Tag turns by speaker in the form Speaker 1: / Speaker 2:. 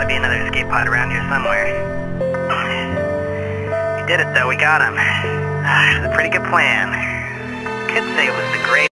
Speaker 1: be another escape pod around here somewhere. We did it though, we got him. It was a pretty good plan. Could say it was the greatest.